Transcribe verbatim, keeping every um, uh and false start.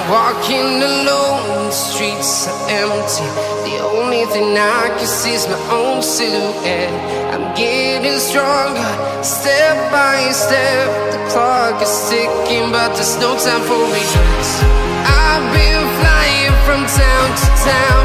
Walking alone, the streets are empty. The only thing I can see is my own silhouette. I'm getting stronger, step by step. The clock is ticking, but there's no time for me. I've been flying from town to town.